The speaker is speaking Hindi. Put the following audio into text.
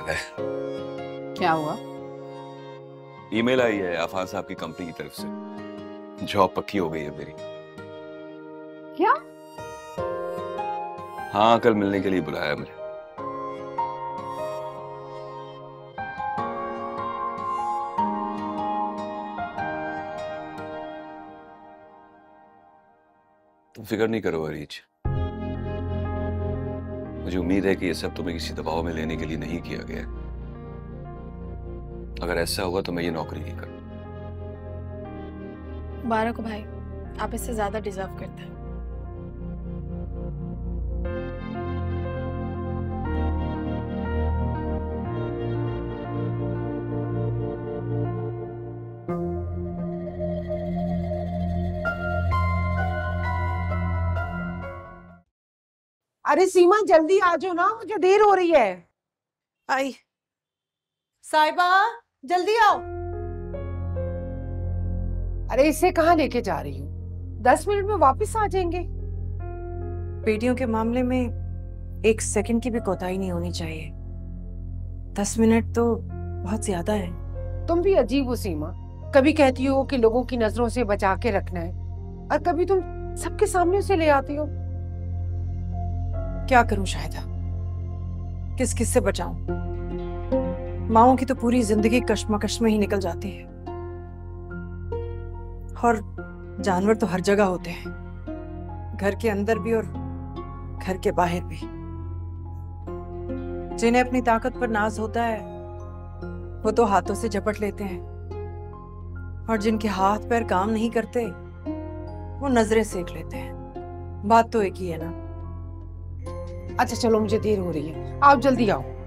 है। क्या हुआ? ईमेल आई है आफान साहब की कंपनी की तरफ से, जॉब पक्की हो गई है मेरी। क्या? हाँ, कल मिलने के लिए बुलाया मुझे। तुम फिक्र नहीं करो अरीज, मुझे उम्मीद है कि ये सब तुम्हें किसी दबाव में लेने के लिए नहीं किया गया है। अगर ऐसा होगा तो मैं ये नौकरी नहीं करूँ। मुबारक हो भाई, आप इससे ज्यादा डिजर्व करते हैं। अरे सीमा जल्दी आ जाओ ना, मुझे देर हो रही है। आई। साहिबा जल्दी आओ। अरे इसे कहाँ लेके जा रही हूँ? 10 मिनट में वापस आ जाएंगे। बेटियों के मामले में 1 सेकंड की भी कोताही नहीं होनी चाहिए। 10 मिनट तो बहुत ज्यादा है। तुम भी अजीब हो सीमा, कभी कहती हो कि लोगों की नजरों से बचा के रखना है और कभी तुम सबके सामने उसे ले आती हो। क्या करूं शाहिदा, किस किस से बचाऊं? माओं की तो पूरी जिंदगी कश्मकश में ही निकल जाती है, और जानवर तो हर जगह होते हैं, घर के अंदर भी और घर के बाहर भी। जिन्हें अपनी ताकत पर नाज होता है वो तो हाथों से झपट लेते हैं, और जिनके हाथ पैर काम नहीं करते वो नजरें सेक लेते हैं। बात तो एक ही है ना। अच्छा चलो, मुझे देर हो रही है, आप जल्दी आओ।